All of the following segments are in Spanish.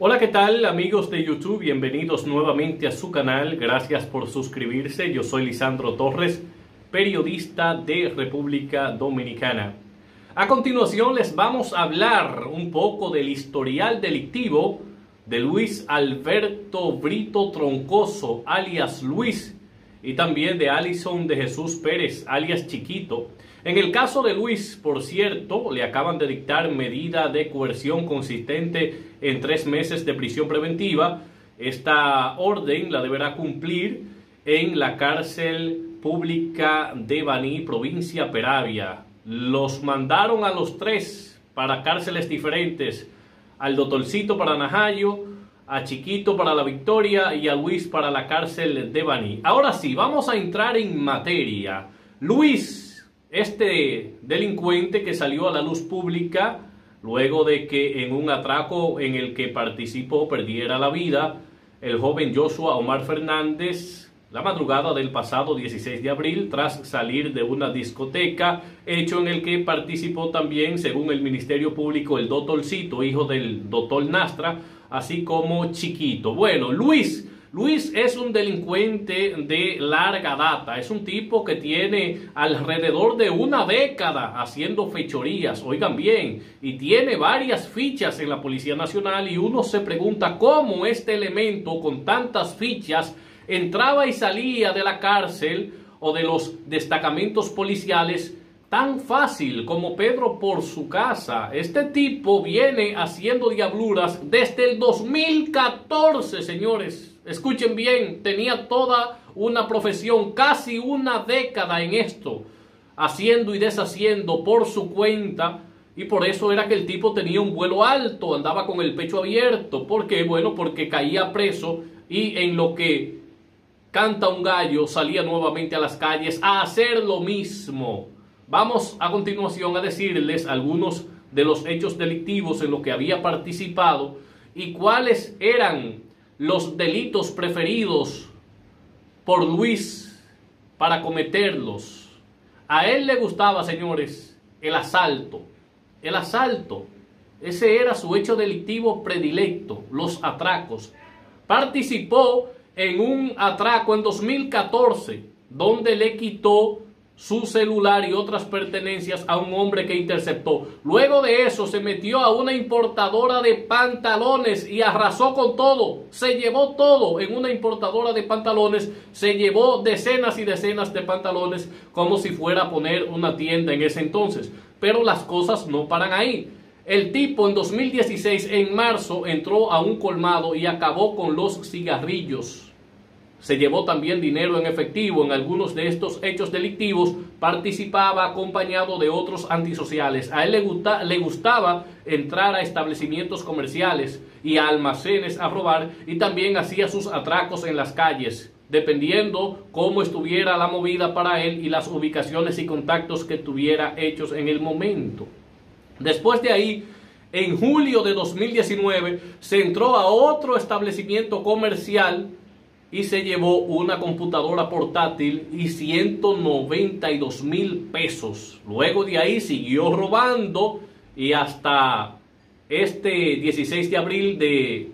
Hola, ¿qué tal amigos de YouTube? Bienvenidos nuevamente a su canal. Gracias por suscribirse. Yo soy Lisandro Torres, periodista de República Dominicana. A continuación les vamos a hablar un poco del historial delictivo de Luis Alberto Brito Troncoso, alias Luis, y también de Alison de Jesús Pérez, alias Chiquito. En el caso de Luis, por cierto, le acaban de dictar medida de coerción consistente en 3 meses de prisión preventiva. Esta orden la deberá cumplir en la cárcel pública de Baní, provincia Peravia. Los mandaron a los 3 para cárceles diferentes: al Doctorcito para Najayo, a Chiquito para La Victoria y a Luis para la cárcel de Baní. Ahora sí, vamos a entrar en materia. Luis, este delincuente que salió a la luz pública luego de que en un atraco en el que participó perdiera la vida el joven Joshua Omar Fernández la madrugada del pasado 16 de abril tras salir de una discoteca, hecho en el que participó también, según el Ministerio Público, el Doctorcito, hijo del doctor Nastra, así como Chiquito. Bueno, Luis es un delincuente de larga data. Es un tipo que tiene alrededor de una década haciendo fechorías, oigan bien, y tiene varias fichas en la Policía Nacional, y uno se pregunta cómo este elemento con tantas fichas entraba y salía de la cárcel o de los destacamentos policiales tan fácil como Pedro por su casa. Este tipo viene haciendo diabluras desde el 2014, señores. Escuchen bien, tenía toda una profesión, casi una década en esto, haciendo y deshaciendo por su cuenta, y por eso era que el tipo tenía un vuelo alto, andaba con el pecho abierto. ¿Por qué? Bueno, porque caía preso y en lo que canta un gallo salía nuevamente a las calles a hacer lo mismo. Vamos a continuación a decirles algunos de los hechos delictivos en los que había participado y cuáles eran los delitos preferidos por Luis para cometerlos. A él le gustaba, señores, el asalto. El asalto, ese era su hecho delictivo predilecto, los atracos. Participó en un atraco en 2014, donde le quitó su celular y otras pertenencias a un hombre que interceptó. Luego de eso se metió a una importadora de pantalones y arrasó con todo. Se llevó todo en una importadora de pantalones. Se llevó decenas y decenas de pantalones como si fuera a poner una tienda en ese entonces. Pero las cosas no paran ahí. El tipo en 2016, en marzo, entró a un colmado y acabó con los cigarrillos. Se llevó también dinero en efectivo. En algunos de estos hechos delictivos participaba acompañado de otros antisociales. A él le gustaba entrar a establecimientos comerciales y a almacenes a robar, y también hacía sus atracos en las calles, dependiendo cómo estuviera la movida para él y las ubicaciones y contactos que tuviera hechos en el momento. Después de ahí, en julio de 2019, se entró a otro establecimiento comercial y se llevó una computadora portátil y 192,000 pesos. Luego de ahí siguió robando y hasta este 16 de abril de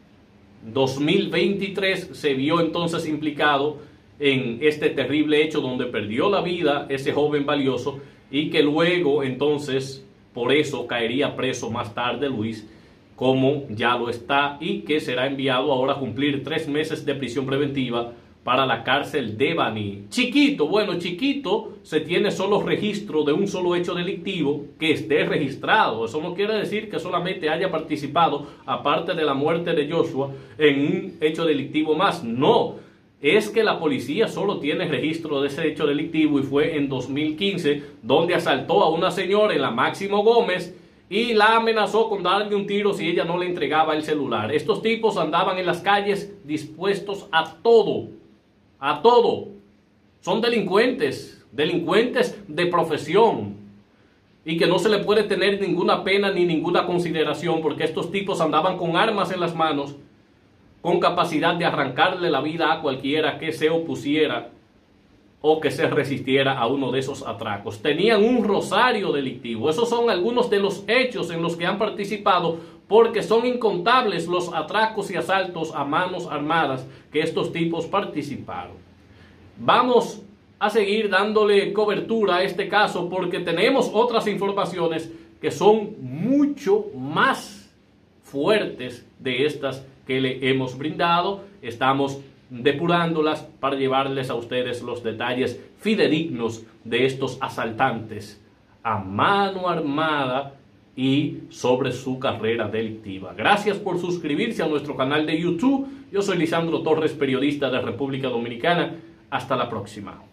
2023 se vio entonces implicado en este terrible hecho donde perdió la vida ese joven valioso, y que luego entonces por eso caería preso más tarde Luis, como ya lo está, y que será enviado ahora a cumplir 3 meses de prisión preventiva para la cárcel de Baní. Chiquito, bueno, Chiquito se tiene solo registro de un solo hecho delictivo que esté registrado. Eso no quiere decir que solamente haya participado, aparte de la muerte de Joshua, en un hecho delictivo más. No, es que la policía solo tiene registro de ese hecho delictivo, y fue en 2015 donde asaltó a una señora en la Máximo Gómez y la amenazó con darle un tiro si ella no le entregaba el celular. Estos tipos andaban en las calles dispuestos a todo, a todo. Son delincuentes de profesión, y que no se le puede tener ninguna pena ni ninguna consideración, porque estos tipos andaban con armas en las manos, con capacidad de arrancarle la vida a cualquiera que se opusiera o que se resistiera a uno de esos atracos. Tenían un rosario delictivo. Esos son algunos de los hechos en los que han participado porque son incontables los atracos y asaltos a manos armadas que estos tipos participaron. Vamos a seguir dándole cobertura a este caso porque tenemos otras informaciones que son mucho más fuertes de estas que le hemos brindado. Estamos depurándolas para llevarles a ustedes los detalles fidedignos de estos asaltantes a mano armada y sobre su carrera delictiva. Gracias por suscribirse a nuestro canal de YouTube. Yo soy Lisandro Torres, periodista de República Dominicana. Hasta la próxima.